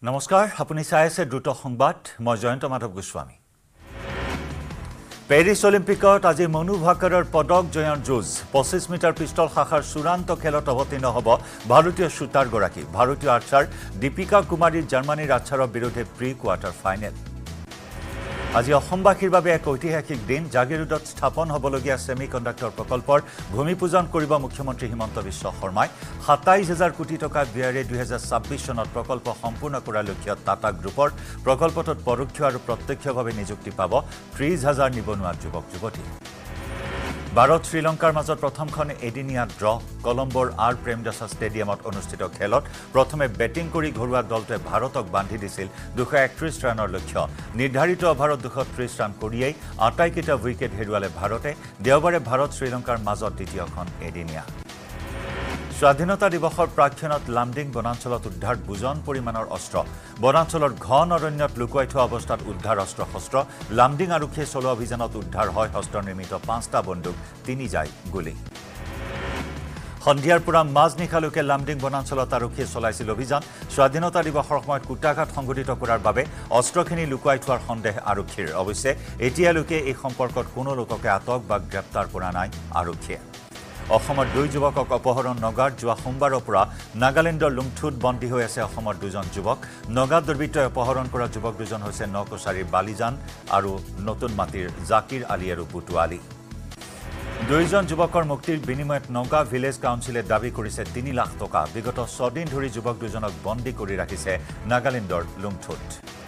নমস্কাৰ আপুনি চাই আছে দ্ৰুত সংবাদ মই জয়ন্ত মাধৱ গোস্বামী পেৰিছ অলিম্পিকত আজি মনু ভাকাৰৰ পদক জয়ৰ যুঁজ 25 মিটাৰ পিষ্টল শাখাৰ চূড়ান্ত খেলত অৱতীৰ্ণ হ'ব ভাৰতীয় শুটাৰ গৰাকী ভাৰতীয় আৰ্চাৰ দীপিকা কুমাৰী জাৰ্মানীৰ আৰ্চাৰৰ বিৰুদ্ধে প্ৰি কোৱাৰ্টাৰ ফাইনেল আজি অসমবাসীৰ বাবে এক ঐতিহাসিক দিন জাগিৰোডত স্থাপন হ'বলগীয়া সেমিকণ্ডাক্টৰ প্ৰকল্পৰ ভূমিপূজন কৰিব মুখ্যমন্ত্ৰী হিমন্ত বিশ্ব শৰ্মাই ২৭,০০০ কোটি টকা ব্যয়েৰে ২০২৬ চনত প্ৰকল্প সম্পূৰ্ণ কৰাৰ লক্ষ্যত টাটা গ্ৰুপৰ প্ৰকল্পটোত পৰোক্ষ আৰু প্ৰত্যক্ষভাৱে নিযুক্তি পাব ৩০,০০০ নিবনুৱা যুৱক যুৱতী ভাৰত শ্ৰীলংকাৰ মাজত প্ৰথমখন এদিনীয়া ড্ৰ কলম্বৰ আৰ প্ৰেমদাসা ষ্টেডিয়ামত অনুষ্ঠিত খেলত প্ৰথমে বেটিং কৰি ঘৰুৱা দলটোৱে ভাৰতক বান্ধি দিছিল ২৩১ ৰানৰ লক্ষ্য নিৰ্ধাৰিত অভাৰত ২৩০ ৰান কৰিয়েই আটাইকেইটা উইকেট হেৰুৱালে ভাৰতে দেওবাৰে ভাৰত শ্ৰীলংকাৰ মাজত দ্বিতীয়খন এদিনীয়া স্বাধীনতা দিৱসৰ প্ৰাক্ষণত লামডিং বনাঞ্চলত উদ্ধাৰ বুজন পৰিমাণৰ অস্ত্ৰ বনাঞ্চলৰ ঘন অৰণ্যত লুকুৱাই থোৱা অৱস্থাত উদ্ধাৰ অস্ত্ৰ শস্ত্ৰ লামডিং আৰক্ষীয়ে চলোৱা অভিযানত উদ্ধাৰ হয় হস্তনিৰ্মিত ৫টা বন্দুক ৩ যায় গুলী সন্ধিয়াৰ পৰা মাজনিশালৈকে লামডিং বনাঞ্চলত আৰক্ষীয়ে চলাইছিল অভিযান স্বাধীনতা দিৱসৰ সময়ত কুটাঘাত সংঘটিত কৰাৰ বাবে অস্ত্ৰখিনি লুকুৱাই থোৱাৰ সন্দেহ আৰক্ষীৰ অৱশ্যে এতিয়ালৈকে এই সম্পৰ্কত কোনো লোককে আটক বা গ্ৰেপ্তাৰ কৰা নাই আৰক্ষীয়ে অসমৰ ২ যুৱকক অপহৰণ নগাঁৱত যোৱা সোমবাৰৰ পৰা নাগালেণ্ডৰ লুংথুত বন্দী হৈ আছে অসমৰ ২জন যুৱক নগাঁৱত দুৰ্বৃত্তই অপহৰণ কৰা যুৱক দুজন হৈছে নকছাৰীৰ বালিজান আৰু নতুন মাটিৰ জাকিৰ আলী আৰু বুটু আলী ২জন যুৱকৰ মুক্তিৰ বিনিময়ত নগাঁও ভিলেজ কাউন্সিলে দাবী কৰিছে ৩ লাখ টকা বিগত ৬ দিন ধৰি যুৱক দুজনক বন্দী কৰি ৰাখিছে নাগালেণ্ডৰ লুংথুত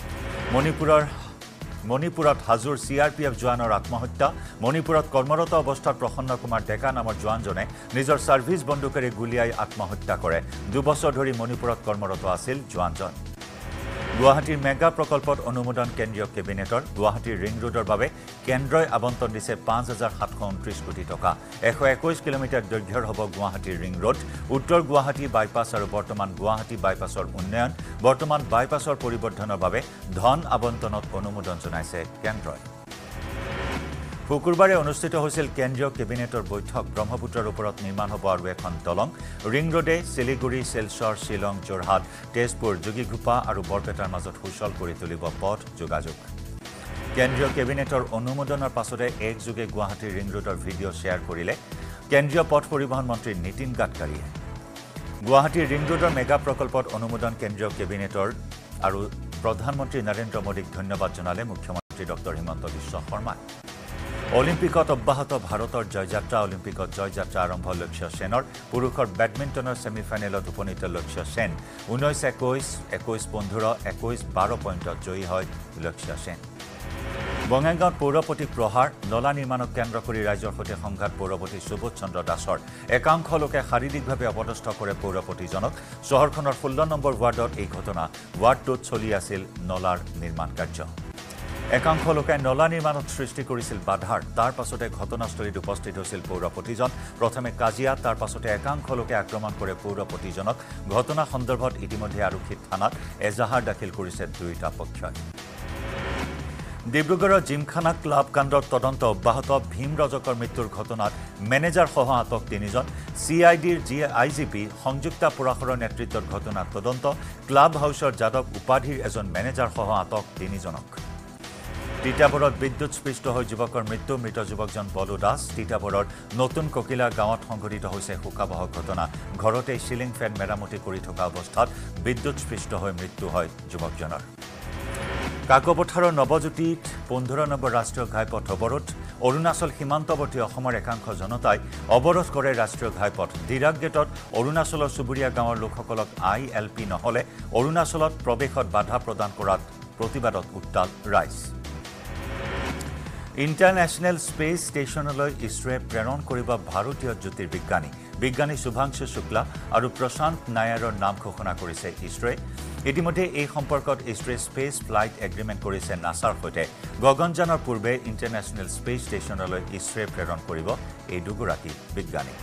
মণিপুৰত হাজোৰ CRPF জোৱানৰ আত্মহত্যা মণিপুৰত কৰ্মৰত অৱস্থাত প্ৰসন্ন কুমাৰ ডেকা নামৰ জোৱানজনে নিজৰ সাৰ্ভিস বন্দুকেৰে গুলিয়াই আত্মহত্যা কৰে ২ বছৰ ধৰি মণিপুৰত কৰ্মৰত আছিল জোৱানজন গুৱাহাটীৰ মেগা প্ৰকল্পত অনুমোদন কেন্দ্ৰীয় কেবিনেটৰ গুৱাহাটীৰ ৰিং ৰোডৰ বাবে কেন্দ্ৰই আবণ্টন দিছে ৫,৭২৯ কোটি টকা ১২১ কিলোমিটাৰ দৈৰ্ঘ্যৰ হ'ব গুৱাহাটীৰ ৰিং ৰোড উত্তৰ গুৱাহাটী বাইপাছ আৰু বৰ্তমান গুৱাহাটী বাইপাছৰ উন্নয়ন বৰ্তমান বাইপাছৰ পৰিবৰ্ধনৰ বাবে ধন আবণ্টনত অনুমোদন জনাইছে কেন্দ্ৰই শুকুৰবাৰে অনুষ্ঠিত হৈছিল কেন্দ্ৰীয় কেবিনেটৰ বৈঠক ব্ৰহ্মপুত্ৰৰ ওপৰত নিৰ্মাণ হ'ব আৰু এখন দলং ৰিং ৰোডে শিলিগুৰি শিলচৰ শ্বিলং যোৰহাট তেজপুৰ যোগীঘোপা আৰু বৰপেটাৰ মাজত সুচল কৰি তুলিব পথ যোগাযোগ কেন্দ্ৰীয় কেবিনেটৰ অনুমোদনৰ পাছতে একযোগে গুৱাহাটীৰ ৰিং ৰোডৰ ভিডিঅ' শ্বেয়াৰ কৰিলে কেন্দ্ৰীয় পথ পৰিবহণ মন্ত্ৰী নীতিন গাডকাৰীয়ে গুৱাহাটীৰ ৰিং ৰোডৰ মেগা প্ৰকল্পত অনুমোদন কেন্দ্ৰীয় কেবিনেটৰ আৰু প্ৰধানমন্ত্ৰী নৰেন্দ্ৰ মোদীক ধন্যবাদ জনালে মুখ্যমন্ত্ৰী ডক্টৰ হিমন্ত বিশ্ব শৰ্মাই অলিম্পিকত অব্যাহত ভাৰতৰ জয়যাত্ৰা অলিম্পিকত জয়যাত্ৰা আৰম্ভ লক্ষ্য সেনৰ পুৰুষৰ বেডমিণ্টনৰ ছেমিফাইনেলত উপনীত লক্ষ্য সেন ১৯-২১ ২১-১৫ ২১-১২ পইণ্টত জয়ী হয় লক্ষ্য সেন বঙাইগাঁৱত পৌৰপতিক প্ৰহাৰ নলা নিৰ্মাণক কেন্দ্ৰ কৰি ৰাইজৰ সৈতে সংঘাত পৌৰপতি সুবোধ চন্দ্ৰ দাসৰ একাংশ লোকে শাৰীৰিকভাৱে অপদস্থ কৰে পৌৰপতিজনক চহৰখনৰ ১৬ নম্বৰ ৱাৰ্ডত এই ঘটনা ৱাৰ্ডটোত চলি আছিল নলাৰ নিৰ্মাণ কাৰ্য একাংশ লোকে নলা নিৰ্মাণত সৃষ্টি কৰিছিল বাধাৰ তাৰ পাছতে ঘটনাস্থলীত উপস্থিত হৈছিল পৌৰপতিজন প্ৰথমে কাজিয়া তাৰ পাছতে একাংশ লোকে আক্ৰমণ কৰে পৌৰপতিজনক ঘটনা সন্দৰ্ভত ইতিমধ্যে আৰক্ষী থানাত এজাহাৰ দাখিল কৰিছে দুয়োটা পক্ষই ডিব্ৰুগড়ৰ জিমখানা ক্লাব কাণ্ডৰ তদন্ত অব্যাহত ভীম ৰজকৰ মৃত্যুৰ ঘটনাত মেনেজাৰসহ আটক ৩জন CIDৰ IGP সংযুক্তা পৰাশৰৰ নেতৃত্বত ঘটনাত তদন্ত ক্লাব হাউচৰ যাদৱ উপাধিৰ এজন মেনেজাৰসহ আটক ৩জনক তিতাবৰত বিদ্যুৎস্পৃষ্ট হৈ যুৱকৰ মৃত্যু মৃত যুৱকজন বলু দাস তিতাবৰৰ নতুন ককিলা গাঁৱত সংঘটিত হৈছে শোকাবহ ঘটনা ঘৰতে চিলিং ফেন মেৰামতি কৰি থকা অৱস্থাত বিদ্যুৎস্পৃষ্ট হৈ মৃত্যু হয় যুৱকজনৰ কাকপথাৰৰ নৱজ্যোতিত ১৫ নম্বৰ ৰাষ্ট্ৰীয় ঘাইপথ অৱৰোধ অৰুণাচল সীমান্তৱৰ্তী অসমৰ একাংশ জনতাই অৱৰোধ কৰে ৰাষ্ট্ৰীয় ঘাইপথ ডিৰাক গেটত অৰুণাচলৰ চুবুৰীয়া গাঁৱৰ লোকসকলক ILP নহলে অৰুণাচলত প্ৰৱেশত বাধা প্ৰদান কৰাত প্ৰতিবাদত উত্তাল ৰাইজ ইণ্টাৰনেশ্যনেল স্পেচ ষ্টেচনলৈ ইছৰোৱে প্ৰেৰণ কৰিব ভাৰতীয় বিজ্ঞানী শুভাংশু শুক্লা আৰু প্ৰশান্ত নায়াৰৰ নাম ঘোষণা কৰিছে ইছৰোৱে ইতিমধ্যে এই সম্পৰ্কত ইছৰোৱে স্পেচ ফ্লাইট এগ্ৰিমেণ্ট কৰিছে নাছাৰ সৈতে গগনযানৰ পূৰ্বে ইণ্টাৰনেশ্যনেল স্পেচ ষ্টেচনলৈ ইছৰোৱে প্ৰেৰণ কৰিব এই দুগৰাকী বিজ্ঞানীক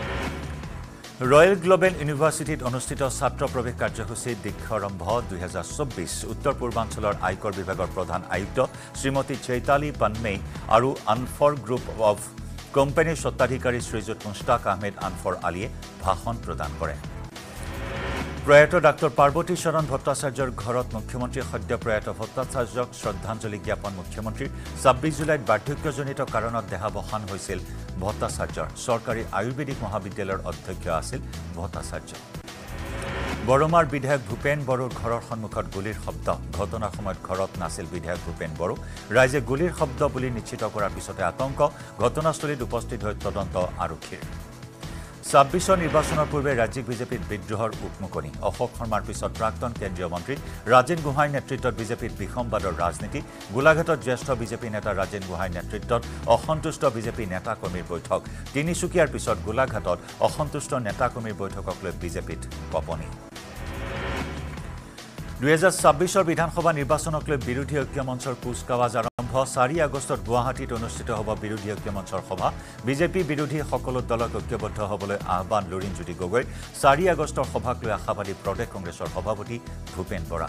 ৰয়েল গ্লোবেল ইউনিভাৰ্চিটিত অনুষ্ঠিত ছাত্ৰ প্ৰৱেশ কাৰ্যসূচীত দীক্ষাৰম্ভ ২০২৪ উত্তৰ পূৰ্বাঞ্চলৰ আয়কৰ বিভাগৰ প্ৰধান আয়ুক্ত শ্ৰীমতী চৈতালী পান্মেই আৰু আনফৰ গ্ৰুপ অফ কোম্পানীৰ স্বত্বাধিকাৰী শ্ৰীযুত মুস্তাক আহমেদ আনফৰ আলীয়ে ভাষণ প্ৰদান কৰে প্রয়াত ডাক্তার পার্বতী শরণ ভট্টাচার্যৰ ঘৰত মুখ্যমন্ত্ৰী সদ্য প্ৰয়াত ভট্টাচাৰ্যক শ্ৰদ্ধাঞ্জলি জ্ঞাপন মুখ্যমন্ত্ৰীৰ 26 জুলাইত বাৰ্ধক্যজনিত কাৰণত দেহাৱসান হৈছিল ভট্টাচাৰ্যৰ চৰকাৰী আয়ুৰ্বেদিক মহাবিদ্যালয়ৰ অধ্যক্ষ আছিল ভট্টাচাৰ্য বৰমাৰ বিধায়ক ভূপেন বড়োৰ ঘৰৰ সন্মুখত গুলিৰ শব্দ ঘটনাৰ সময়ত ঘৰত নাছিল বিধায়ক ভূপেন বড়ো ৰাইজে গুলিৰ শব্দ বুলি নিশ্চিত কৰাৰ পিছতে আতংক ঘটনাস্থলীত উপস্থিত হৈ তদন্ত আৰক্ষীৰ 26 নিৰ্বাচনৰ পূৰ্বে ৰাজ্যিক বিজেপিৰ বিদ্ৰোহৰ উকমুকনি অশোক শৰ্মাৰ পিছত প্ৰাক্তন কেন্দ্ৰীয় মন্ত্ৰী ৰাজেন গোহাঁইৰ নেতৃত্বত বিজেপিৰ বিসম্বাদৰ ৰাজনীতি গোলাঘাটত জ্যেষ্ঠ বিজেপি নেতা ৰাজেন গোহাঁইৰ নেতৃত্বত অসন্তুষ্ট বিজেপি নেতা কৰ্মীৰ বৈঠক তিনিচুকীয়াৰ পিছত গোলাঘাটত অসন্তুষ্ট নেতা কৰ্মীৰ বৈঠকক লৈ বিজেপিত কঁপনি 2026 বিধানসভা নিৰ্বাচনক লৈ বিৰোধী ঐক্য মঞ্চৰ কুচকাৱাজ আৰম্ভ 4 আগষ্টত গুৱাহাটীত অনুষ্ঠিত হ'ব বিৰোধী ঐক্য মঞ্চৰ সভা বিজেপি বিৰোধী সকলো দলক ঐক্যবদ্ধ হ'বলৈ আহ্বান লুৰিণজ্যোতি গগৈ 4 আগষ্টৰ সভাক লৈ আশাবাদী প্ৰদেশ কংগ্ৰেছৰ সভাপতি ভূপেন বৰা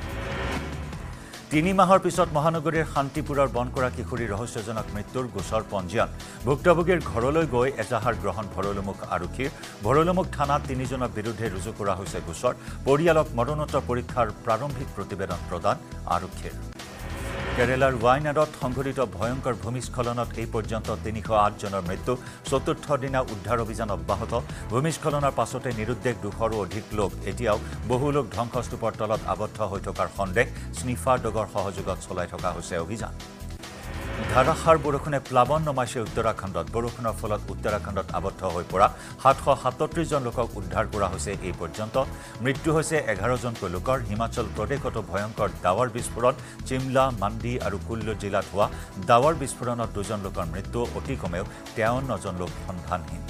3 মাহৰ পিছত মহানগৰীৰ শান্তিপুৰৰ বনকৰা কিশোৰী ৰহস্যজনক মৃত্যুৰ গোচৰ পঞ্জীয়ন ভুক্তভোগীৰ ঘৰলৈ গৈ এজাহাৰ গ্ৰহণ ভৰলুমুখ আৰক্ষীৰ ভৰলুমুখ থানাত 3 জনৰ বিৰুদ্ধে ৰুজু কৰা হৈছে গোচৰ পৰিয়ালক মৰণোত্তৰ পৰীক্ষাৰ প্ৰাৰম্ভিক প্ৰতিবেদন প্ৰদান আৰক্ষীৰ কেৰেলাৰ ৱাইনাডত সংঘটিত ভয়ংকৰ ভূমিস্খলনত এই পৰ্যন্ত 308 জনৰ মৃত্যু চতুৰ্থ দিনা উদ্ধাৰ অভিযান অব্যাহত ভূমিস্খলনৰ পাছতে নিৰুদ্দেশ 200ৰো অধিক লোক এতিয়াও বহু লোক ধ্বংসস্তূপৰ তলত আবদ্ধ হৈ থকাৰ সন্দেহ স্নিফাৰ ডগৰ সহযোগত চলাই থকা হৈছে অভিযান ধাৰাসাৰ বৰষুণে প্লাৱন নমাইছে উত্তৰাখণ্ডত বৰষুণৰ ফলত উত্তৰাখণ্ডত আবদ্ধ হৈ পৰা 737 জন লোকক উদ্ধাৰ কৰা হৈছে এই পৰ্যন্ত মৃত্যু হৈছে 11 জনকৈ লোকৰ হিমাচল প্ৰদেশতো ভয়ংকৰ ডাৱৰ বিস্ফোৰণ চিমলা মাণ্ডি আৰু কুল্লু জিলাত হোৱা ডাৱৰ বিস্ফোৰণত 2 জন লোকৰ মৃত্যু অতি কমেও 53 জন লোক সন্ধানহীন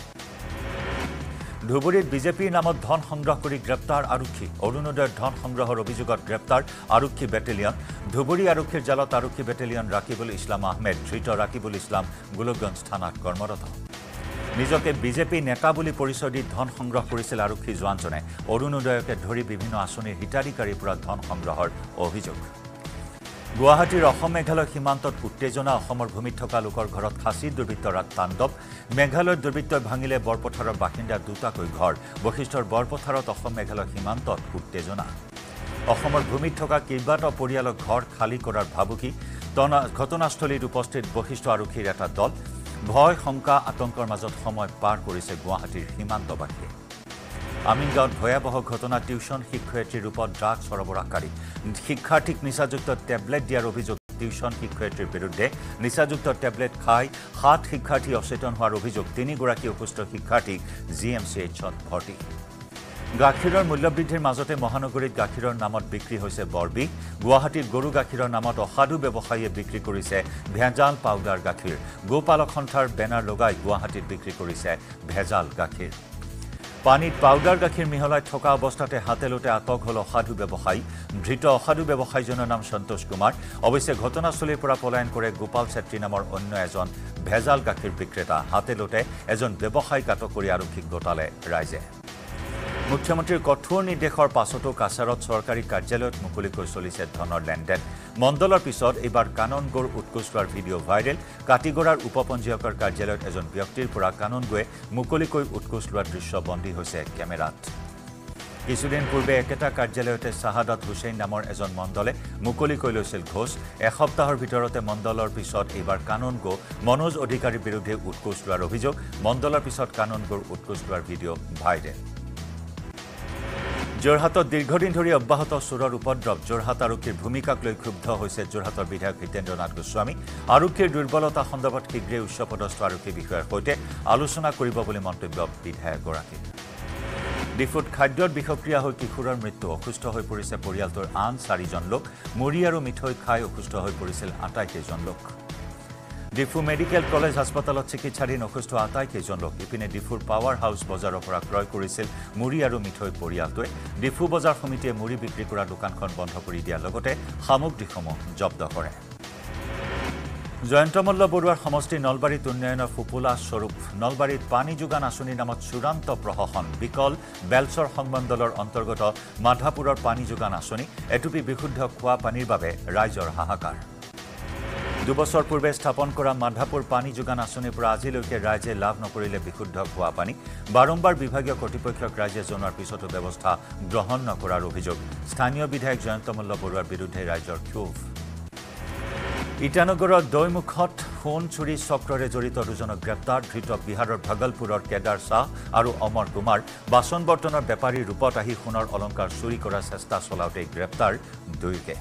ধুবুৰীত বিজেপিৰ নামত ধন সংগ্ৰহ কৰি গ্ৰেপ্তাৰ আৰক্ষী অৰুণোদয়ৰ ধন সংগ্ৰহৰ অভিযোগত গ্ৰেপ্তাৰ আৰক্ষী বেটেলিয়ন ধুবুৰী আৰক্ষীৰ জালত আৰক্ষী বেটেলিয়ন ৰাকিবুল ইছলাম আহমেদ ধৃত ৰাকিবুল ইছলাম গোলকগঞ্জ থানাত কৰ্মৰত নিজকে বিজেপি নেতা বুলি পৰিচয় দি ধন সংগ্ৰহ কৰিছিল আৰক্ষী জোৱানজনে অৰুণোদয়কে ধৰি বিভিন্ন আঁচনিৰ হিতাধিকাৰীৰ পৰা ধন সংগ্ৰহৰ অভিযোগ গুৱাহাটীৰ অসম মেঘালয় সীমান্তত উত্তেজনা অসমৰ ভূমিত থকা লোকৰ ঘৰত খাচী দুৰ্বৃত্তৰ তাণ্ডৱ মেঘালয়ৰ দুৰ্বৃত্তই ভাঙিলে বৰপথাৰৰ বাসিন্দা দুটাকৈ ঘৰ বশিষ্ঠৰ বৰপথাৰত অসম মেঘালয় সীমান্তত উত্তেজনা অসমৰ ভূমিত থকা কেইবাটাও পৰিয়ালৰ ঘৰ খালী কৰাৰ ভাবুকি ঘটনাস্থলীত উপস্থিত বশিষ্ঠ আৰক্ষীৰ এটা দল ভয় শংকা আতংকৰ মাজত সময় পাৰ কৰিছে গুৱাহাটীৰ সীমান্তবাসীয়ে আমিনগাঁৱত ভয়াবহ ঘটনা টিউচন শিক্ষয়িত্ৰীৰ ৰূপত ড্ৰাগছ সৰবৰাহকাৰী শিক্ষাৰ্থীক নিচাযুক্ত টেবলেট দিয়াৰ অভিযোগ টিউচন শিক্ষয়িত্ৰীৰ বিৰুদ্ধে নিচাযুক্ত টেবলেট খাই 7 শিক্ষাৰ্থী অচেতন হোৱাৰ অভিযোগ 3 গৰাকী অসুস্থ শিক্ষাৰ্থীক জিএমচিএইচত ভৰ্তি গাখীৰৰ মূল্যবৃদ্ধিৰ মাজতে মহানগৰীত গাখীৰৰ নামত বিক্ৰী হৈছে বৰবিহ গুৱাহাটীত গৰু গাখীৰৰ নামত অসাধু ব্যৱসায়ীয়ে বিক্ৰী কৰিছে ভেজাল পাউডাৰ গাখীৰ গোপালক সন্থাৰ বেনাৰ লগাই গুৱাহাটীত বিক্ৰী কৰিছে ভেজাল গাখীৰ পানীত পাউডাৰ গাখীৰ মিহলাই থকা অৱস্থাতে হাতেলোতে আটক হল অসাধু ব্যৱসায়ী ধৃত অসাধু ব্যৱসায়ীজনৰ নাম সন্তোষ কুমাৰ অৱশ্যে ঘটনাস্থলীৰ পৰা পলায়ন কৰে গোপাল চেত্ৰী নামৰ অন্য এজন ভেজাল গাখীৰ বিক্ৰেতা হাতেলোতে এজন ব্যৱসায়ীক আটক কৰি আৰক্ষীক গোটালে ৰাইজে মুখ্যমন্ত্ৰীৰ কঠোৰ নিৰ্দেশৰ পাছতো কাছাৰত চৰকাৰী কাৰ্যালয়ত মুকলিকৈ চলিছে ধনৰ লেনদেন মণ্ডলৰ পিছত এইবাৰ কাননগড় উৎকোচ লোৱাৰ ভিডিঅ' ভাইৰেল কাটিগড়াৰ উপপঞ্জীয়কৰ কাৰ্যালয়ত এজন ব্যক্তিৰ পৰা কাননগড়ে মুকলিকৈ উৎকোচ লোৱাৰ দৃশ্য বন্দী হৈছে কেমেৰাত কিছুদিন পূৰ্বে একেটা কাৰ্যালয়তে শাহাদাত হুছেইন নামৰ এজন মণ্ডলে মুকলিকৈ লৈছিল ঘোষ এসপ্তাহৰ ভিতৰতে মণ্ডলৰ পিছত এইবাৰ কাননগড় মনোজ অধিকাৰীৰ বিৰুদ্ধে উৎকোচ লোৱাৰ অভিযোগ মণ্ডলৰ পিছত কাননগড় উৎকোচ লোৱাৰ ভিডিঅ' ভাইৰেল যোৰহাটত দীৰ্ঘদিন ধৰি অব্যাহত চোৰৰ উপদ্ৰৱ যোৰহাট আৰক্ষীৰ ভূমিকাক লৈ ক্ষুব্ধ হৈছে যোৰহাটৰ বিধায়ক হিতেন্দ্ৰনাথ গোস্বামী আৰক্ষীৰ দুৰ্বলতা সন্দৰ্ভত শীঘ্ৰেই উচ্চপদস্থ আৰক্ষী বিষয়াৰ সৈতে আলোচনা কৰিব বুলি মন্তব্য বিধায়কগৰাকীৰ ডিফুত খাদ্যৰ বিষক্ৰিয়া হৈ কিশোৰৰ মৃত্যু অসুস্থ হৈ পৰিছে পৰিয়ালটোৰ আন 4 জন লোক মুড়ি আৰু মিঠৈ খাই অসুস্থ হৈ পৰিছিল 28 জন লোক ডিফু মেডিকেল কলেজ হাস্পতালত চিকিৎসাধীন অসুস্থ 28 জন লোক ইপিনে ডিফুৰ পাৱাৰ হাউচ বজাৰৰ পৰা ক্ৰয় কৰিছিল মুড়ি আৰু মিঠৈ পৰিয়ালটোৱে ডিফু বজাৰ সমিতিয়ে মুড়ি বিক্ৰী কৰা দোকানখন বন্ধ কৰি দিয়াৰ লগতে সামগ্ৰীসমূহ জব্দ কৰে জয়ন্তমল্ল বৰুৱাৰ সমষ্টি নলবাৰীত উন্নয়নৰ ফুপুলা স্বৰূপ নলবাৰীত পানী যোগান আঁচনিৰ নামত চূড়ান্ত প্ৰশাসন বিকল বেলচৰ সংমণ্ডলৰ অন্তৰ্গত মাধাপুৰৰ পানী যোগান আঁচনি এটুপি বিশুদ্ধ খোৱা পানীৰ বাবে ৰাইজৰ হাহাকাৰ দুবছৰ পূৰ্বে স্থাপন কৰা মাধাপুৰ পানী যোগান আঁচনিৰ পৰা আজিলৈকে ৰাইজে লাভ নকৰিলে বিশুদ্ধ খোৱা পানী বাৰম্বাৰ বিভাগীয় কৰ্তৃপক্ষক ৰাইজে জনোৱাৰ পিছতো ব্যৱস্থা গ্ৰহণ নকৰাৰ অভিযোগ স্থানীয় বিধায়ক জয়ন্ত মল্ল বৰুৱাৰ বিৰুদ্ধে ৰাইজৰ ক্ষোভ ইটানগৰৰ দৈমুখত সোণ চুৰি চক্ৰৰে জড়িত দুজনক গ্ৰেপ্তাৰ ধৃত বিহাৰৰ ভাগলপুৰৰ কেদাৰ শাহ আৰু অমৰ কুমাৰ বাচন বৰ্তনৰ বেপাৰীৰ ৰূপত আহি সোণৰ অলংকাৰ চুৰি কৰাৰ চেষ্টা চলাওঁতেই গ্ৰেপ্তাৰ দুয়োকে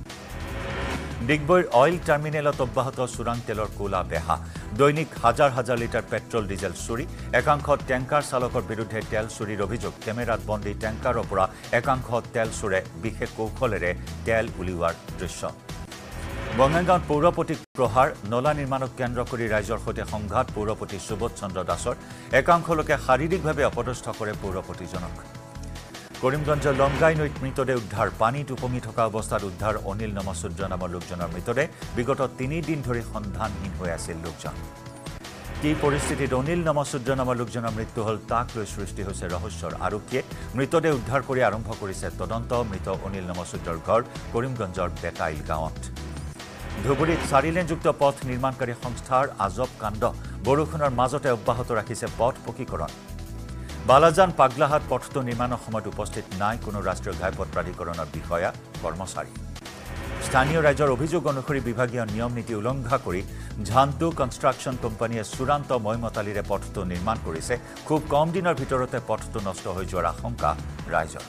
ডিগবৈৰ অইল টাৰ্মিনেলত অব্যাহত চোৰাং তেলৰ কোলা বেহা দৈনিক হাজাৰ হাজাৰ লিটাৰ পেট্ৰল ডিজেল চুৰি একাংশ টেংকাৰ চালকৰ বিৰুদ্ধে তেল চুৰিৰ অভিযোগ কেমেৰাত বন্দী টেংকাৰৰ পৰা একাংশ তেল চোৰে বিশেষ কৌশলেৰে তেল উলিওৱাৰ দৃশ্য বঙাইগাঁৱত পৌৰপতিক প্ৰহাৰ নলা নিৰ্মাণক কেন্দ্ৰ কৰি ৰাইজৰ সৈতে সংঘাত পৌৰপতি সুবোধ চন্দ্ৰ দাসৰ একাংশ লোকে শাৰীৰিকভাৱে অপদস্থ কৰে পৌৰপতিজনক কৰিমগঞ্জৰ লংগাই নৈত মৃতদেহ উদ্ধাৰ পানীত উপঙি থকা অৱস্থাত উদ্ধাৰ অনিল নমসূদ্ৰ নামৰ লোকজনৰ মৃতদেহ বিগত 3 দিন ধৰি সন্ধানহীন হৈ আছিল লোকজন কি পৰিস্থিতিত অনিল নমসূদ্ৰ নামৰ লোকজনৰ মৃত্যু হ'ল তাক লৈ সৃষ্টি হৈছে ৰহস্যৰ আৰক্ষীয়ে মৃতদেহ উদ্ধাৰ কৰি আৰম্ভ কৰিছে তদন্ত মৃত অনিল নমসূদ্ৰৰ ঘৰ কৰিমগঞ্জৰ বেতাইল গাঁৱত ধুবুৰীত 4-লেনযুক্ত পথ নিৰ্মাণকাৰী সংস্থাৰ আজব কাণ্ড বৰষুণৰ মাজতে অব্যাহত ৰাখিছে পথ পকীকৰণ বালাজান পাগলাহাট পথটো নিৰ্মাণৰ সময়ত উপস্থিত নাই কোনো ৰাষ্ট্ৰীয় ঘাইপথ প্ৰাধিকৰণৰ বিষয়া কৰ্মচাৰী স্থানীয় ৰাইজৰ অভিযোগ অনুসৰি বিভাগীয় নিয়ম নীতি উলংঘা কৰি ঝান্টু কনষ্ট্ৰাকশ্যন কোম্পানীয়ে চূড়ান্ত ময়মতালিৰে পথটো নিৰ্মাণ কৰিছে খুব কম দিনৰ ভিতৰতে পথটো নষ্ট হৈ যোৱাৰ আশংকা ৰাইজৰ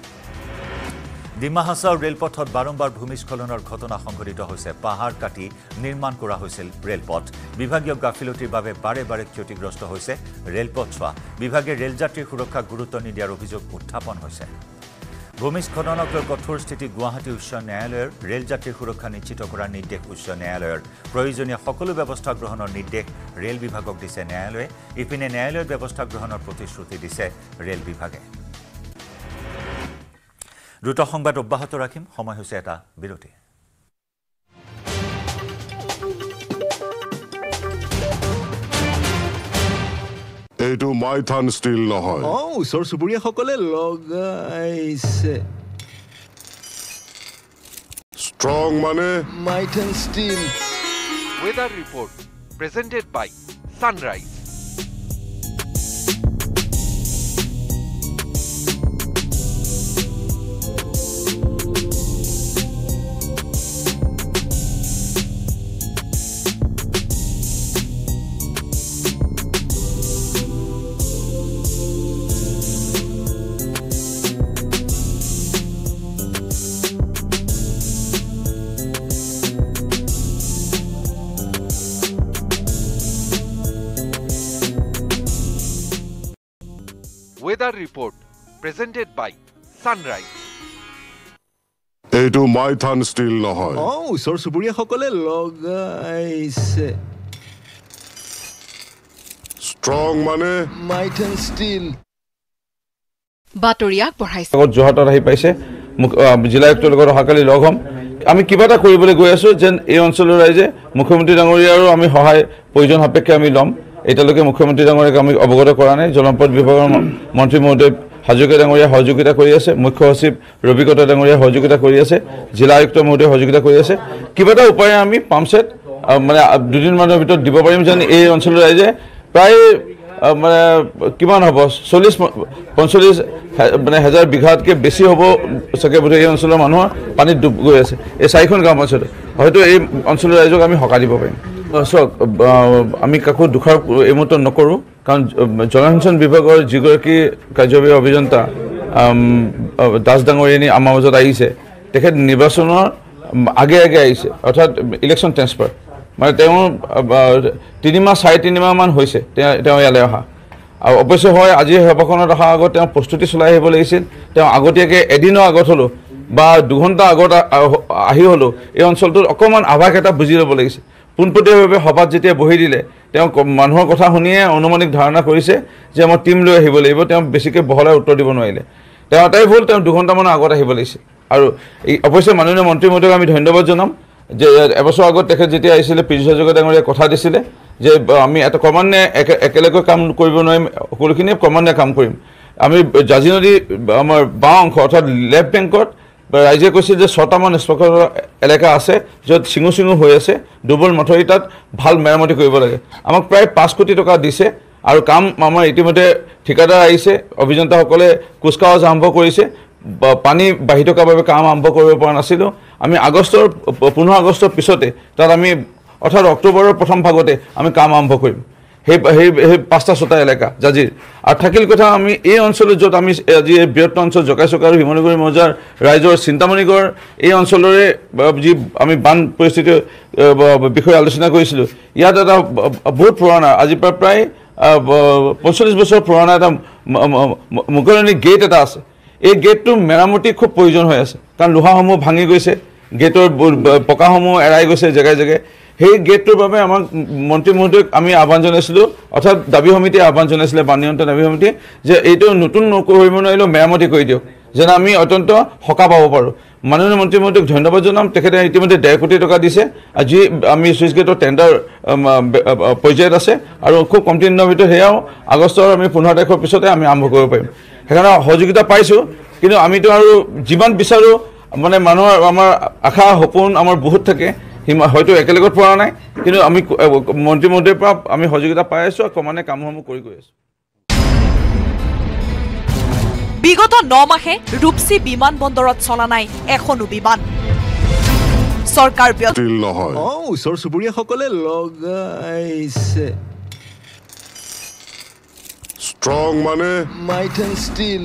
ডিমা হাছাও ৰেলপথত বাৰম্বাৰ ভূমিস্খলনৰ ঘটনা সংঘটিত হৈছে পাহাৰ কাটি নিৰ্মাণ কৰা হৈছিল ৰেলপথ বিভাগীয় গাফিলতিৰ বাবে বাৰে বাৰে ক্ষতিগ্ৰস্ত হৈছে ৰেলপথ চোৱা বিভাগে ৰেলযাত্ৰীৰ সুৰক্ষাক গুৰুত্ব নিদিয়াৰ অভিযোগ উত্থাপন হৈছে ভূমিস্খলনক লৈ কঠোৰ স্থিতি গুৱাহাটী উচ্চ ন্যায়ালয়ৰ ৰেলযাত্ৰীৰ সুৰক্ষা নিশ্চিত কৰাৰ নিৰ্দেশ উচ্চ ন্যায়ালয়ৰ প্ৰয়োজনীয় সকলো ব্যৱস্থা গ্ৰহণৰ নিৰ্দেশ ৰেল বিভাগক দিছে ন্যায়ালয়ে ইপিনে ন্যায়ালয়ৰ ব্যৱস্থা গ্ৰহণৰ প্ৰতিশ্ৰুতি দিছে ৰেল বিভাগে দ্ৰুত সংবাদ অব্যাহত ৰাখিম সময় হৈছে এটা বিৰতি এইটো মাইথান ষ্টিল নহয় ওচৰ চুবুৰীয়াসকলে লগাইছে ষ্ট্ৰং মানে Maithan steel Weather report presented by Sunrise. Weather report presented by Sunrise. এইটো মাইথান ষ্টিল নহয় ওচৰ চুবুৰীয়াসকলে লগাইছে ষ্ট্ৰং মানে মাইথান ষ্টিল বাতৰি আগবঢ়াইছে যোৰহাটত আহি পাইছে জিলা আয়ুক্তৰ লগত অহাকালি লগ হ'ম আমি কিবা এটা কৰিবলৈ গৈ আছোঁ যেন এই অঞ্চলৰ ৰাইজে মুখ্যমন্ত্ৰী ডাঙৰীয়াৰো আমি সহায় প্ৰয়োজন সাপেক্ষে আমি ল'ম এতিয়ালৈকে মুখ্যমন্ত্ৰী ডাঙৰীয়াক আমি অৱগত কৰা নাই জলসম্পদ বিভাগৰ মন্ত্ৰী মহোদয় হাজৰিকা ডাঙৰীয়া সহযোগিতা কৰি আছে মুখ্য সচিব ৰবিকতা ডাঙৰীয়া সহযোগিতা কৰি আছে জিলা আয়ুক্ত মহোদয় সহযোগিতা কৰি আছে কিবা এটা উপায়ে আমি পাম্পছেট মানে 2 দিনমানৰ ভিতৰত দিব পাৰিম যেন এই অঞ্চলৰ ৰাইজে প্ৰায় মানে কিমান হ'ব 40-45 মানে হাজাৰ বিঘাতকৈ বেছি হ'ব চাগে বোধহয় এই অঞ্চলৰ মানুহৰ পানীত ডুব গৈ আছে এই 4খন গাঁও অঞ্চলত হয়তো এই অঞ্চলৰ ৰাইজক আমি সকাহ দিব পাৰিম চাওক আমি কাকো দুখাৰ এই মুহূৰ্তত নকৰোঁ কাৰণ জলসিঞ্চন বিভাগৰ যিগৰাকী কাৰ্যবাহী অভিযন্তা দাস ডাঙৰীয়ানী আমাৰ মাজত আহিছে তেখেত নিৰ্বাচনৰ আগে আগে আহিছে অৰ্থাৎ ইলেকশ্যন ট্ৰেন্সফাৰ মানে তেওঁ 3-3.5 মাহমান হৈছে তেওঁ ইয়ালৈ অহা আৰু অৱশ্যে হয় আজি সভাখনত অহাৰ আগত তেওঁ প্ৰস্তুতি চলাই আহিব লাগিছিল তেওঁ আগতীয়াকৈ এদিনৰ আগত হ'লেও বা 2 ঘণ্টা আগত আহি হ'লেও এই অঞ্চলটোত অকণমান আভাস এটা বুজি ল'ব লাগিছিল পোনপটীয়াভাৱে সভাত যেতিয়া বহি দিলে তেওঁ মানুহৰ কথা শুনিয়ে অনুমানিক ধাৰণা কৰিছে যে মই টিম লৈ আহিব লাগিব তেওঁ বেছিকৈ বহলাই উত্তৰ দিব নোৱাৰিলে তেওঁ এটাই ভুল তেওঁ 2 ঘণ্টামানৰ আগত আহিব লাগিছিল আৰু এই অৱশ্যে মাননীয় মন্ত্ৰী মহোদয়ক আমি ধন্যবাদ জনাম যে এবছৰ আগত তেখেত যেতিয়া আহিছিলে পীযুষ হাজৰিকা ডাঙৰীয়াই কথা দিছিলে যে আমি এটা ক্ৰমান্বয়ে একেলগে কাম কৰিব নোৱাৰিম সকলোখিনিয়ে ক্ৰমান্বয়ে কাম কৰিম আমি জাজি নদী আমাৰ বাওঁ অংশ অৰ্থাৎ লেফ্ট বেংকত ৰাইজে কৈছে যে 6টামান স্পেক্টৰ এলেকা আছে য'ত চিঙু হৈ আছে ডবল মথৰি তাত ভাল মেৰামতি কৰিব লাগে আমাক প্ৰায় 5 কোটি টকা দিছে আৰু কাম আমাৰ ইতিমধ্যে ঠিকাদাৰ আহিছে অভিযন্তাসকলে কুচকাৱাজ আৰম্ভ কৰিছে পানী বাঢ়ি থকাৰ বাবে কাম আৰম্ভ কৰিব পৰা নাছিলোঁ আমি 15 আগষ্টৰ পিছতে তাত আমি অৰ্থাৎ অক্টোবৰৰ প্ৰথম ভাগতে আমি কাম আৰম্ভ কৰিম সেই 5টা-6টা এলেকা জাজিৰ আৰু থাকিল কথা আমি এই অঞ্চলত য'ত আমি আজি এই বৃহত্তৰ অঞ্চল জকাইচকা আৰু শিমলুগুৰি মৌজাৰ ৰাইজৰ চিন্তামণিগড় এই অঞ্চলৰে যি আমি বান পৰিস্থিতিৰ বিষয়ে আলোচনা কৰিছিলোঁ ইয়াত এটা বহুত পুৰণা আজি প্ৰায় 45 বছৰ পুৰণা এটা মুকলনি গেট এটা আছে এই গেটটো মেৰামতি খুব প্ৰয়োজন হৈ আছে কাৰণ লোহাসমূহ ভাঙি গৈছে গেটৰ পকাসমূহ এৰাই গৈছে জেগাই জেগাই সেই গেটটোৰ বাবে আমাক মন্ত্ৰী মহোদয়ক আমি আহ্বান জনাইছিলোঁ অৰ্থাৎ দাবী সমিতিয়ে আহ্বান জনাইছিলে বান নিয়ন্ত্ৰণ দাবী সমিতি যে এইটো নতুন কৰিব নোৱাৰিলেও মেৰামতি কৰি দিয়ক যেন আমি অত্যন্ত সকাহ পাব পাৰোঁ মাননীয় মন্ত্ৰী মহোদয়ক ধন্যবাদ জনাম তেখেতে ইতিমধ্যে 1.5 কোটি টকা দিছে আজি আমি চুইচ গেটৰ টেণ্ডাৰ পৰ্যায়ত আছে আৰু খুব কমটি দিনৰ ভিতৰত সেয়াও আগষ্টৰ আমি 15 তাৰিখৰ পিছতে আমি আৰম্ভ কৰিব পাৰিম সেইকাৰণে সহযোগিতা পাইছোঁ কিন্তু আমিতো আৰু যিমান বিচাৰোঁ মানে মানুহৰ আমাৰ আশা সপোন আমাৰ বহুত থাকে হয়তো একেলগত পৰা নাই কিন্তু আমি মন্ত্ৰী মহোদয়ৰ পৰা আমি সহযোগিতা পাই আছোঁ আৰু ক্ৰমান্বয়ে কামসমূহ কৰি গৈ আছোঁ বিগত 9 মাহে ৰূপসী বিমান বন্দৰত চলা নাই এখনো বিমান সরকার স্টিল নহয় ওচৰ চুবুৰীয়াসকলে লগাইছে ষ্ট্ৰং মানে মাইট এণ্ড ষ্টিল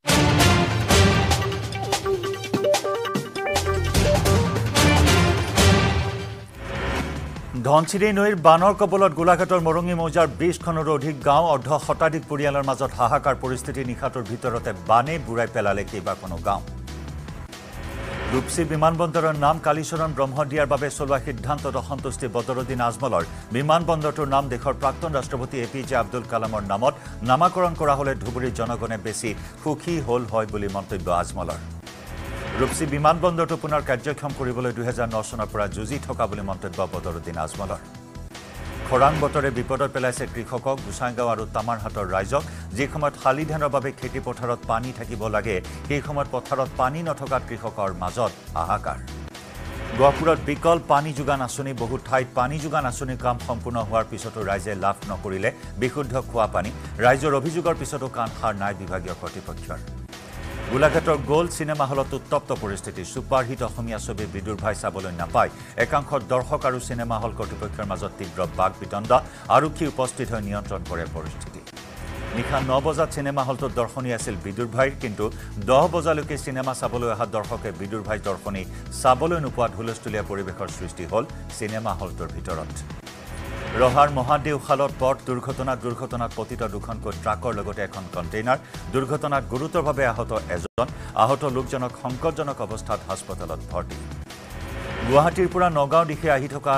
ধনচিৰি নৈৰ বানৰ কবলত গোলাঘাটৰ মৰঙী মৌজাৰ 20খনৰো অধিক গাঁও অৰ্ধ শতাধিক পৰিয়ালৰ মাজত হাহাকাৰ পৰিস্থিতি নিশাটোৰ ভিতৰতে বানে বুঢ়াই পেলালে কেইবাখনো গাঁও ৰূপসী বিমানবন্দৰৰ নাম কালীচৰণ ব্ৰহ্ম দিয়াৰ বাবে চলোৱা সিদ্ধান্তত অসন্তুষ্টি বদৰুদ্দিন আজমলৰ বিমানবন্দৰটোৰ নাম দেশৰ প্ৰাক্তন ৰাষ্ট্ৰপতি এপিজে আব্দুল কালামৰ নামত নামাকৰণ কৰা হলে ধুবুৰীৰ জনগণে বেছি সুখী হল হয় বুলি মন্তব্য আজমলৰ ৰূপসী বিমানবন্দৰটো পুনৰ কাৰ্যক্ষম কৰিবলৈ 2009 চনৰ পৰা যুঁজি থকা বুলি মন্তব্য বদৰুদ্দিন আজমলৰ খৰাং বতৰে বিপদত পেলাইছে কৃষকক গোসাইগাঁও আৰু তামাৰহাটৰ ৰাইজক যি সময়ত শালি ধানৰ বাবে খেতি পথাৰত পানী থাকিব লাগে সেই সময়ত পথাৰত পানী নথকাত কৃষকৰ মাজত হাহাকাৰ গহপুৰত বিকল পানী যোগান আঁচনি বহু ঠাইত পানী যোগান আঁচনিৰ কাম সম্পূৰ্ণ হোৱাৰ পিছতো ৰাইজে লাভ নকৰিলে বিশুদ্ধ খোৱা পানী ৰাইজৰ অভিযোগৰ পিছতো কাণ সাৰ নাই বিভাগীয় কৰ্তৃপক্ষৰ গোলাঘাটৰ গোল্ড চিনেমা হলত উত্তপ্ত পৰিস্থিতি সুপাৰহিট অসমীয়া ছবি বিদুৰভাই চাবলৈ নাপায় একাংশ দৰ্শক আৰু চিনেমা হল কৰ্তৃপক্ষৰ মাজত তীব্ৰ বাক বিতণ্ডা আৰক্ষী উপস্থিত হৈ নিয়ন্ত্ৰণ কৰে পৰিস্থিতি নিশা 9 বজাত চিনেমা হলটোত দৰ্শনী আছিল বিদুৰভাইৰ কিন্তু 10 বজালৈকে চিনেমা চাবলৈ অহা দৰ্শকে বিদুৰভাই দৰ্শনী চাবলৈ নোপোৱাত হুলস্থুলীয়া পৰিৱেশৰ সৃষ্টি হ'ল চিনেমা হলটোৰ ভিতৰত ৰহাৰ মহাদেউখালত পথ দুৰ্ঘটনাত পতিত দুখনকৈ ট্ৰাকৰ লগতে এখন কণ্টেইনাৰ দুৰ্ঘটনাত গুৰুতৰভাৱে আহত এজন আহত লোকজনক সংকটজনক অৱস্থাত হাস্পতালত ভৰ্তি গুৱাহাটীৰ পৰা নগাঁও দিশে আহি থকা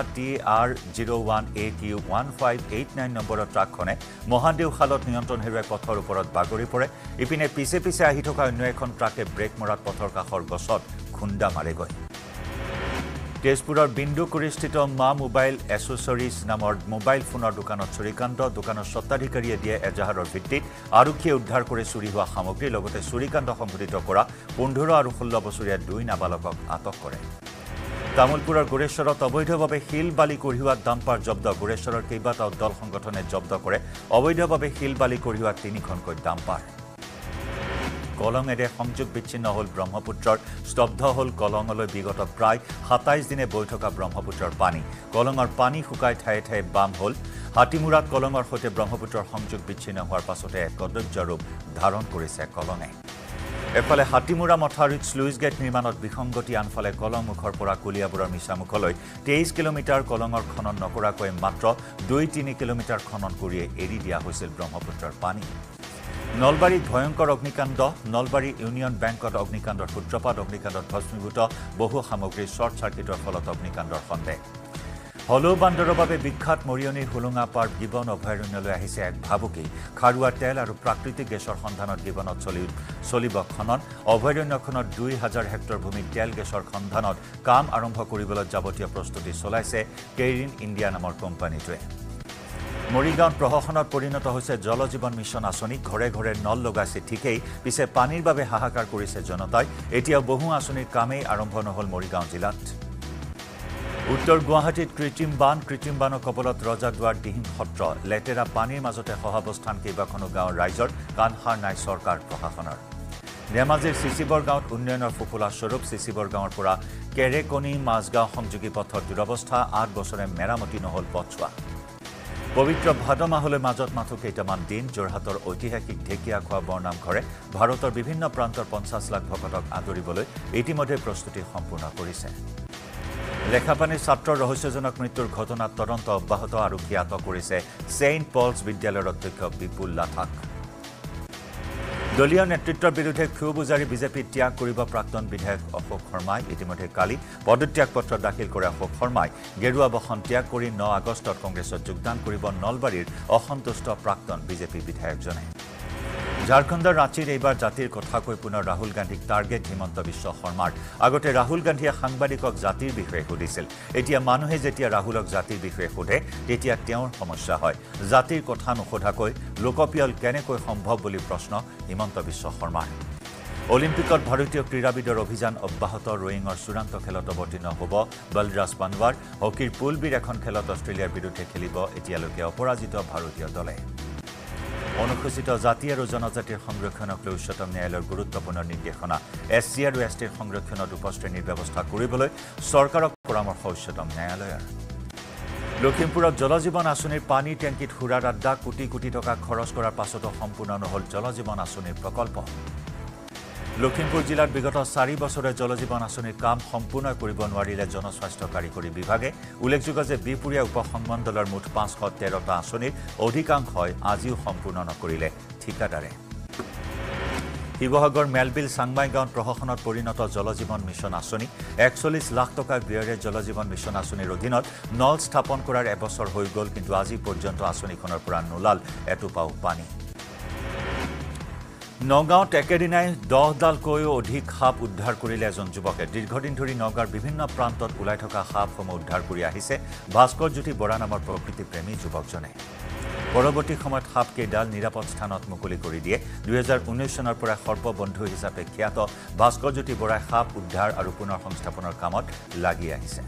TR01AQ1589 নম্বৰৰ ট্ৰাকখনে মহাদেউখালত নিয়ন্ত্ৰণ হেৰুৱাই পথৰ ওপৰত বাগৰি পৰে ইপিনে পিছে পিছে আহি থকা অন্য এখন ট্ৰাকে ব্ৰেক মৰাত পথৰ কাষৰ গছত খুন্দা মাৰেগৈ তেজপুৰৰ বিন্দুকুৰিস্থিত মা মোবাইল এচেছৰিজ নামৰ মোবাইল ফোনৰ দোকানত চুৰিকাণ্ড দোকানৰ স্বত্বাধিকাৰীয়ে দিয়ে এজাহাৰৰ ভিত্তিত আৰক্ষীয়ে উদ্ধাৰ কৰি চুৰি হোৱা সামগ্ৰী লগতে চুৰিকাণ্ড সংঘটিত কৰা 15 আৰু 16 বছৰীয়া 2 নাবালকক আটক কৰে তামুলপুৰৰ গোৰেশ্বৰত অবৈধভাৱে শিল বালি কঢ়িওৱা ডাম্পাৰ জব্দ গোৰেশ্বৰৰ কেইবাটাও দল সংগঠনে জব্দ কৰে অবৈধভাৱে শিল বালি কঢ়িওৱা 3খনকৈ ডাম্পাৰ কলঙেৰে সংযোগ বিচ্ছিন্ন হ'ল ব্ৰহ্মপুত্ৰৰ স্তব্ধ হ'ল কলঙলৈ বিগত প্ৰায় 27 দিনে বৈ থকা ব্ৰহ্মপুত্ৰৰ পানী কলঙৰ পানী শুকাই ঠায়ে ঠায়ে বাম হ'ল হাতীমুৰাত কলঙৰ সৈতে ব্ৰহ্মপুত্ৰৰ সংযোগ বিচ্ছিন্ন হোৱাৰ পাছতে এক কদৰ্য ৰূপ ধাৰণ কৰিছে কলঙে এফালে হাতীমুৰা মথাউৰিত স্লুইচ গেট নিৰ্মাণত বিসংগতি আনফালে কলং মুখৰ পৰা কলিয়াবৰৰ মিছামুখলৈ 23 কিলোমিটাৰ কলঙৰ খনন নকৰাকৈ মাত্ৰ 2-3 কিলোমিটাৰ খনন কৰিয়ে এৰি দিয়া হৈছিল ব্ৰহ্মপুত্ৰৰ পানী নলবাৰীত ভয়ংকৰ অগ্নিকাণ্ড নলবাৰী ইউনিয়ন বেংকত অগ্নিকাণ্ডৰ সূত্ৰপাত অগ্নিকাণ্ডত ভস্মীভূত বহু সামগ্ৰী শ্বৰ্ট চাৰ্কিটৰ ফলত অগ্নিকাণ্ডৰ সন্দেহ হলৌ বান্দৰৰ বাবে বিখ্যাত মৰিয়নিৰ হুলুঙা পাৰ্ক গিবন অভয়াৰণ্যলৈ আহিছে এক ভাবুকি খাৰুৱা তেল আৰু প্ৰাকৃতিক গেছৰ সন্ধানত গিবনত চলিব খনন অভয়াৰণ্যখনত 2000 হেক্টৰ ভূমিত তেল গেছৰ সন্ধানত কাম আৰম্ভ কৰিবলৈ যাৱতীয় প্ৰস্তুতি চলাইছে কেইৰিন ইণ্ডিয়া নামৰ কোম্পানীটোৱে মৰিগাঁৱত প্ৰশাসনত পৰিণত হৈছে জল জীৱন মিছন আঁচনি ঘৰে ঘৰে নল লগাইছে ঠিকেই পিছে পানীৰ বাবে হাহাকাৰ কৰিছে জনতাই এতিয়াও বহু আঁচনিৰ কামেই আৰম্ভ নহল মৰিগাঁও জিলাত উত্তৰ গুৱাহাটীত কৃত্ৰিম বানৰ কবলত ৰজাদুৱাৰ দিহিং সত্ৰ লেতেৰা পানীৰ মাজতে সহাৱস্থান কেইবাখনো গাঁৱৰ ৰাইজৰ কাণসাৰ নাই চৰকাৰ প্ৰশাসনৰ ধেমাজিৰ চিচিবৰ গাঁৱত উন্নয়নৰ ফুফুলা স্বৰূপ চিচিবৰ গাঁৱৰ পৰা কেৰেকনি মাজগাঁও সংযোগী পথৰ দুৰৱস্থা ৮ বছৰে মেৰামতি নহল পথছোৱা পবিত্ৰ ভাদ মাহলৈ মাজত মাথো কেইটামান দিন যোৰহাটৰ ঐতিহাসিক ঢেকীয়াখোৱা বৰনামঘৰে ভাৰতৰ বিভিন্ন প্ৰান্তৰ ৫০ লাখ ভকতক আদৰিবলৈ ইতিমধ্যে প্ৰস্তুতি সম্পূৰ্ণ কৰিছে লেখাপানীৰ ছাত্ৰৰ ৰহস্যজনক মৃত্যুৰ ঘটনাত তদন্ত অব্যাহত আৰক্ষীয়ে আটক কৰিছে ছেইণ্ট পলছ বিদ্যালয়ৰ অধ্যক্ষ বিপুল লাথাক দলীয় নেতৃত্বৰ বিৰুদ্ধে ক্ষোভ উজাৰি বিজেপি ত্যাগ কৰিব প্ৰাক্তন বিধায়ক অশোক শৰ্মাই ইতিমধ্যে কালি পদত্যাগ পত্ৰ দাখিল কৰে অশোক শৰ্মাই গেৰুৱা বসন ত্যাগ কৰি ৯ আগষ্টত কংগ্ৰেছত যোগদান কৰিব নলবাৰীৰ অসন্তুষ্ট প্ৰাক্তন বিজেপি বিধায়কজনে ঝাৰখণ্ডৰ ৰাঁচীৰ এইবাৰ জাতিৰ কথা কৈ পুনৰ ৰাহুল গান্ধীক টাৰ্গেট হিমন্ত বিশ্ব শৰ্মাৰ আগতে ৰাহুল গান্ধীয়ে সাংবাদিকক জাতিৰ বিষয়ে সুধিছিল এতিয়া মানুহে যেতিয়া ৰাহুলক জাতিৰ বিষয়ে সোধে তেতিয়া তেওঁৰ সমস্যা হয় জাতিৰ কথা নোসোধাকৈ লোকপিয়ল কেনেকৈ সম্ভৱ বুলি প্ৰশ্ন হিমন্ত বিশ্ব শৰ্মাৰ অলিম্পিকত ভাৰতীয় ক্ৰীড়াবিদৰ অভিযান অব্যাহত ৰোয়িঙৰ চূড়ান্ত খেলত অৱতীৰ্ণ হ'ব বলৰাজ পানৱাৰ হকীৰ পুল বিৰ এখন খেলত অষ্ট্ৰেলিয়াৰ বিৰুদ্ধে খেলিব এতিয়ালৈকে অপৰাজিত ভাৰতীয় দলে অনুসূচিত জাতি আৰু জনজাতিৰ সংৰক্ষণক লৈ উচ্চতম ন্যায়ালয়ৰ গুৰুত্বপূৰ্ণ নিৰ্দেশনা এছচি আৰু এছটিৰ সংৰক্ষণত উপশ্ৰেণীৰ ব্যৱস্থা কৰিবলৈ চৰকাৰক পৰামৰ্শ উচ্চতম ন্যায়ালয়ৰ লখিমপুৰত জলজীৱন আঁচনিৰ পানী টেংকিত সুৰাৰ আড্ডা কোটি কোটি টকা খৰচ কৰাৰ পাছতো সম্পূৰ্ণ নহল জলজীৱন আঁচনিৰ প্ৰকল্প লখিমপুৰ জিলাত বিগত 4 বছৰে জলজীৱন আঁচনিৰ কাম সম্পূৰ্ণ কৰিব নোৱাৰিলে জনস্বাস্থ্য কাৰিকৰী বিভাগে উল্লেখযোগ্য যে বিপুৰীয়া উপসংমণ্ডলৰ মুঠ 513টা আঁচনিৰ অধিকাংশই আজিও সম্পূৰ্ণ নকৰিলে ঠিকাদাৰে শিৱসাগৰ মেলবিল চাংমাই গাঁৱত প্ৰশাসনত পৰিণত জলজীৱন মিছন আঁচনি 41 লাখ টকাৰ ব্যয়েৰে জলজীৱন মিছন আঁচনিৰ অধীনত নল স্থাপন কৰাৰ এবছৰ হৈ গ'ল কিন্তু আজি পৰ্যন্ত আঁচনিখনৰ পৰা নোলাল এটোপাও পানী নগাঁৱত একেদিনাই 10ডালকৈও অধিক সাপ উদ্ধাৰ কৰিলে এজন যুৱকে দীৰ্ঘদিন ধৰি নগাঁৱৰ বিভিন্ন প্ৰান্তত ওলাই থকা সাপসমূহ উদ্ধাৰ কৰি আহিছে ভাস্কৰ জ্যোতি বৰা নামৰ প্ৰকৃতিপ্ৰেমী যুৱকজনে পৰৱৰ্তী সময়ত সাপকেইডাল নিৰাপদ স্থানত মুকলি কৰি দিয়ে 2019 চনৰ পৰা সৰ্পবন্ধু হিচাপে খ্যাত ভাস্কৰ জ্যোতি বৰাই সাপ উদ্ধাৰ আৰু পুনৰ সংস্থাপনৰ কামত লাগি আহিছে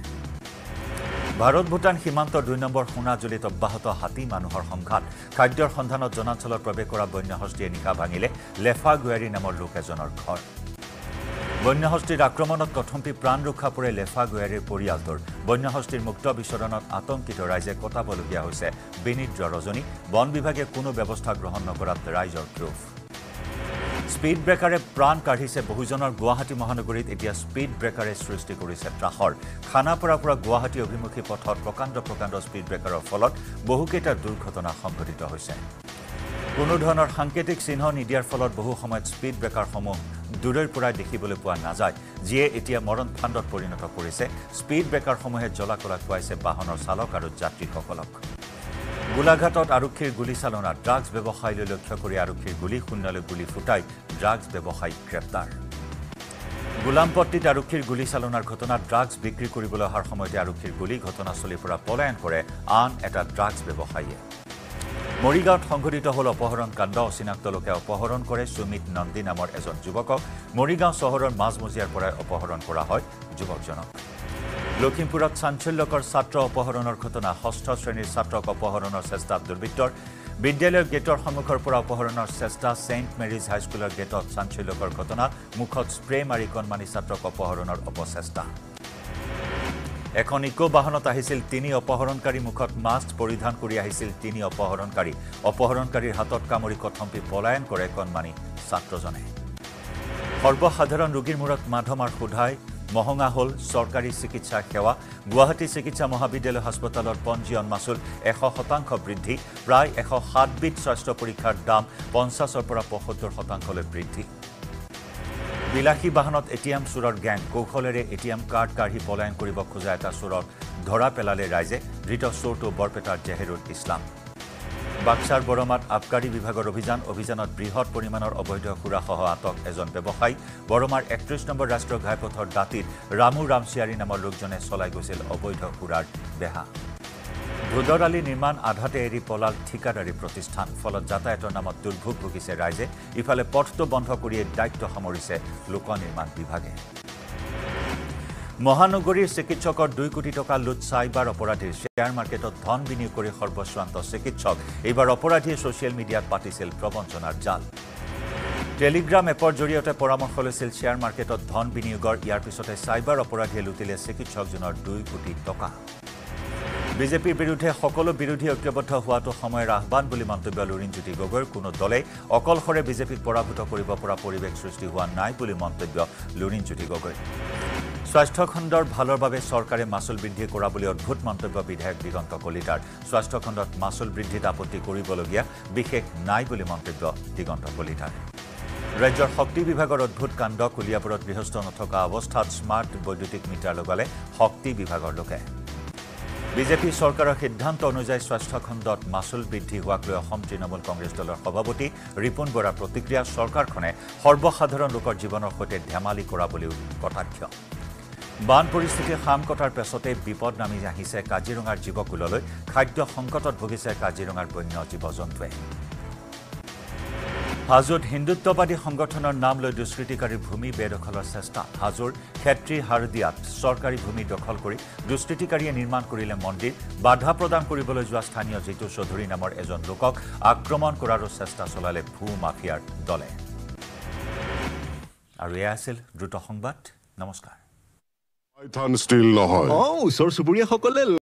ভাৰত ভূটান সীমান্তৰ 2 নম্বৰ সোণাজুলিত অব্যাহত হাতী মানুহৰ সংঘাত খাদ্যৰ সন্ধানত জনাঞ্চলত প্ৰৱেশ কৰা বন্যহস্তীয়ে নিশা ভাঙিলে লেফা গুৱাৰী নামৰ লোক এজনৰ ঘৰ বন্যহস্তীৰ আক্ৰমণত কথম্পি প্ৰাণ ৰক্ষা পৰে লেফা গুৱাৰীৰ পৰিয়ালটোৰ বন্যহস্তীৰ মুক্ত বিচৰণত আতংকিত ৰাইজে কটাবলগীয়া হৈছে বিনিদ্ৰ ৰজনী বন বিভাগে কোনো ব্যৱস্থা গ্ৰহণ নকৰাত ৰাইজৰ ক্ষোভ স্পীড ব্ৰেকাৰে প্ৰাণ কাঢ়িছে বহুজনৰ গুৱাহাটী মহানগৰীত এতিয়া স্পীড ব্ৰেকাৰে সৃষ্টি কৰিছে ত্ৰাসৰ খানাপাৰাৰ পৰা গুৱাহাটী অভিমুখী পথত প্ৰকাণ্ড স্পীড ব্ৰেকাৰৰ ফলত বহুকেইটা দুৰ্ঘটনা সংঘটিত হৈছে কোনো ধৰণৰ সাংকেতিক চিহ্ন নিদিয়াৰ ফলত বহু সময়ত স্পীড ব্ৰেকাৰসমূহ দূৰৰ পৰা দেখিবলৈ পোৱা নাযায় যিয়ে এতিয়া মৰণফাণ্ডত পৰিণত কৰিছে স্পীড ব্ৰেকাৰসমূহে জ্বলাকলা খুৱাইছে বাহনৰ চালক আৰু যাত্ৰীসকলক গোলাঘাটত আৰক্ষীৰ গুলীচালনা ড্ৰাগছ ব্যৱসায়ীলৈ লক্ষ্য কৰি আৰক্ষীৰ গুলী শূন্যলৈ গুলী ফুটাই ড্ৰাগছ ব্যৱসায়ী গ্ৰেপ্তাৰ গোলামপট্টিত আৰক্ষীৰ গুলীচালনাৰ ঘটনাত ড্ৰাগছ বিক্ৰী কৰিবলৈ অহাৰ সময়তে আৰক্ষীৰ গুলী ঘটনাস্থলীৰ পৰা পলায়ন কৰে আন এটা ড্ৰাগছ ব্যৱসায়ীয়ে মৰিগাঁৱত সংঘটিত হ'ল অপহৰণ কাণ্ড অচিনাক্ত লোকে অপহৰণ কৰে সুমিত নন্দী নামৰ এজন যুৱকক মৰিগাঁও চহৰৰ মাজমজিয়াৰ পৰাই অপহৰণ কৰা হয় যুৱকজনক লখিমপুৰত চাঞ্চল্যকৰ ছাত্ৰ অপহৰণৰ ঘটনা 6ষ্ঠ শ্ৰেণীৰ ছাত্ৰক অপহৰণৰ চেষ্টাত দুৰ্বৃত্তৰ বিদ্যালয়ৰ গেটৰ সন্মুখৰ পৰা অপহৰণৰ চেষ্টা ছেইণ্ট মেৰিজ হাইস্কুলৰ গেটত চাঞ্চল্যকৰ ঘটনা মুখত স্প্ৰে মাৰি কণমানি ছাত্ৰক অপহৰণৰ অপচেষ্টা এখন ইকো বাহনত আহিছিল 3 অপহৰণকাৰী মুখত মাস্ক পৰিধান কৰি আহিছিল 3 অপহৰণকাৰীৰ হাতত কামৰি কথম্পি পলায়ন কৰে কণমানি ছাত্ৰজনে সৰ্বসাধাৰণ ৰোগীৰ মূৰত মাধমাৰ সোধাই মহঙা হ'ল চৰকাৰী চিকিৎসা সেৱা গুৱাহাটী চিকিৎসা মহাবিদ্যালয় হাস্পতালৰ পঞ্জীয়ন মাচুল 100% বৃদ্ধি প্ৰায় 107 বিধ স্বাস্থ্য পৰীক্ষাৰ দাম 50ৰ পৰা 75% বৃদ্ধি বিলাসী বাহনত এটিএম চোৰৰ গ্যাং কৌশলেৰে এটিএম কাৰ্ড কাঢ়ি পলায়ন কৰিব খোজা এটা চোৰক ধৰা পেলালে ৰাইজে ধৃত চোৰটো বৰপেটাৰ জেহেৰুল ইছলাম বাক্সাৰ বৰমাত আবকাৰী বিভাগৰ অভিযানত বৃহৎ পৰিমাণৰ অবৈধ সুৰাসহ আটক এজন ব্যৱসায়ী বৰমাৰ 31 নম্বৰ ৰাষ্ট্ৰীয় ঘাইপথৰ দাঁতিত ৰামু ৰামচিয়াৰী নামৰ লোকজনে চলাই গৈছিল অবৈধ সুৰাৰ বেহা ভোদৰালি নিৰ্মাণ আধাতে এৰি পলাল ঠিকাদাৰী প্ৰতিষ্ঠান ফলত যাতায়াতৰ নামত দুৰ্ভোগ ভুগিছে ৰাইজে ইফালে পথটো বন্ধ কৰিয়ে দায়িত্ব সামৰিছে লোক নিৰ্মাণ বিভাগে মহানগৰীৰ চিকিৎসকৰ 2 কোটি টকা লুট সাইবাৰ অপৰাধীৰ শ্বেয়াৰ মাৰ্কেটত ধন বিনিয়োগ কৰি সৰ্বশ্ৰান্ত চিকিৎসক এইবাৰ অপৰাধীয়ে ছ'চিয়েল মিডিয়াত পাতিছিল প্ৰবঞ্চনাৰ জাল টেলিগ্ৰাম এপৰ জৰিয়তে পৰামৰ্শ লৈছিল শ্বেয়াৰ মাৰ্কেটত ধন বিনিয়োগৰ ইয়াৰ পিছতে সাইবাৰ অপৰাধীয়ে লুটিলে চিকিৎসকজনৰ 2 কোটি টকা বিজেপিৰ বিৰুদ্ধে সকলো বিৰোধী ঐক্যবদ্ধ হোৱাটো সময়ৰ আহ্বান বুলি মন্তব্য লুৰিণজ্যোতি গগৈৰ কোনো দলে অকলশৰে বিজেপিক পৰাভূত কৰিব পৰা পৰিৱেশ সৃষ্টি হোৱা নাই বুলি মন্তব্য লুৰিণজ্যোতি গগৈ স্বাস্থ্য খণ্ডৰ ভালৰ বাবে চৰকাৰে মাচুল বৃদ্ধি কৰা বুলি অদ্ভুত মন্তব্য বিধায়ক দিগন্ত কলিতাৰ স্বাস্থ্য খণ্ডত মাচুল বৃদ্ধিত আপত্তি কৰিবলগীয়া বিশেষ নাই বুলি মন্তব্য দিগন্ত কলিতাৰ ৰাজ্যৰ শক্তি বিভাগৰ অদ্ভুত কাণ্ড কুলিয়াপুৰত গৃহস্থ নথকা অৱস্থাত স্মাৰ্ট বৈদ্যুতিক মিটাৰ লগালে শক্তি বিভাগৰ লোকে বিজেপি চৰকাৰৰ সিদ্ধান্ত অনুযায়ী স্বাস্থ্য খণ্ডত মাচুল বৃদ্ধি হোৱাক লৈ অসম তৃণমূল কংগ্ৰেছ দলৰ সভাপতি ৰিপুণ বৰাৰ প্ৰতিক্ৰিয়া চৰকাৰখনে সৰ্বসাধাৰণ লোকৰ জীৱনৰ সৈতে ধেমালি কৰা বুলিও কটাক্ষ বান পৰিস্থিতি খাম কটাৰ পেছতে বিপদ নামি আহিছে কাজিৰঙাৰ জীৱকুললৈ খাদ্য সংকটত ভুগিছে কাজিৰঙাৰ বন্য জীৱ-জন্তুৱে হাজোত হিন্দুত্ববাদী সংগঠনৰ নাম লৈ দুষ্কৃতিকাৰীৰ ভূমি বেদখলৰ চেষ্টা হাজোৰ ক্ষেত্ৰী হাৰদিয়াত চৰকাৰী ভূমি দখল কৰি দুষ্কৃতিকাৰীয়ে নিৰ্মাণ কৰিলে মন্দিৰ বাধা প্ৰদান কৰিবলৈ যোৱা স্থানীয় জিতু চৌধুৰী নামৰ এজন লোকক আক্ৰমণ কৰাৰো চেষ্টা চলালে ভূ মাফিয়াৰ দলে আৰু এয়া আছিল দ্ৰুত সংবাদ নমস্কাৰ পাইথান ষ্টিল নহয় ওচৰ চুবুৰীয়াসকলে